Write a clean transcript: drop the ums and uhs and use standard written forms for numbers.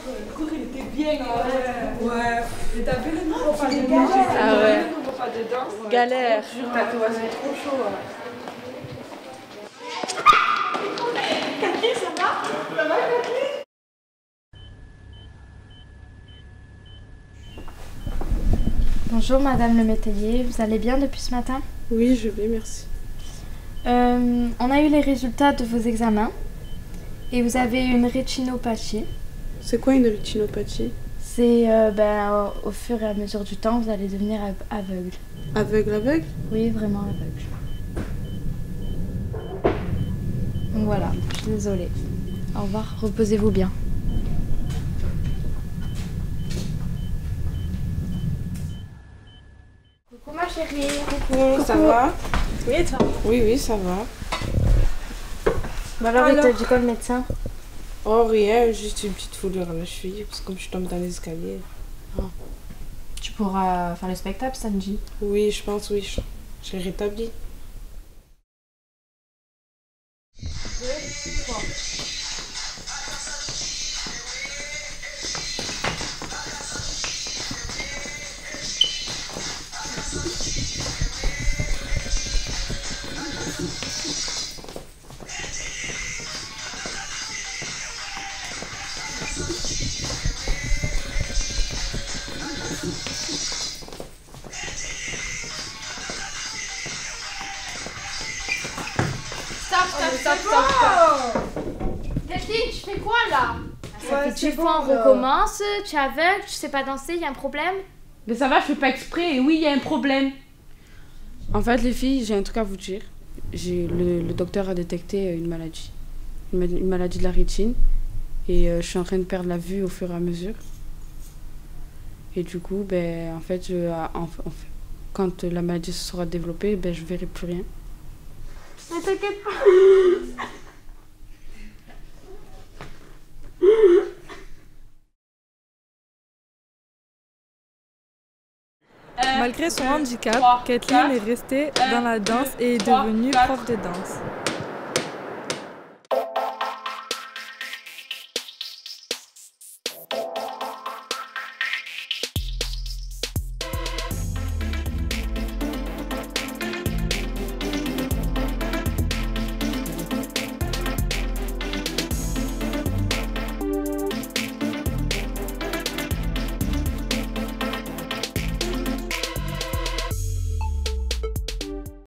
Le cours, il était bien. Ouais. Mais t'as vu le nouveau pas de danse? Ah ouais. Le nouveau pas de danse? Galère. Je jure, tatouage, c'est trop chaud. Kaki, ça va? Ça va, Kaki? Bonjour Madame le métayer, vous allez bien depuis ce matin? Oui, je vais, merci. On a eu les résultats de vos examens et vous avez une rétinopathie. C'est quoi une rétinopathie? C'est au fur et à mesure du temps, vous allez devenir aveugle. Aveugle? Oui, vraiment aveugle. Donc voilà, je suis désolée. Au revoir, reposez-vous bien. Coucou ma chérie. Coucou, ça va? Oui et toi? Oui, ça va. Bah alors, il t'a dit quoi le médecin? Oh, rien, juste une petite foulure à la cheville, parce que comme je tombe dans les escaliers. Tu pourras faire le spectacle samedi. Oui, je pense, oui, je serai rétablie. Stop. Kathleen, tu fais quoi là? Ça fait 10 fois on recommence, tu es aveugle, tu sais pas danser, y a un problème? Mais ça va, je fais pas exprès. Et oui, il y a un problème. En fait, les filles, j'ai un truc à vous dire. Le docteur a détecté une maladie. Une maladie de la rétine. Et je suis en train de perdre la vue au fur et à mesure. Et du coup, en fait, quand la maladie se sera développée, je verrai plus rien. Ne t'inquiète pas. Malgré son handicap, Kathleen est restée dans la danse et est devenue prof de danse.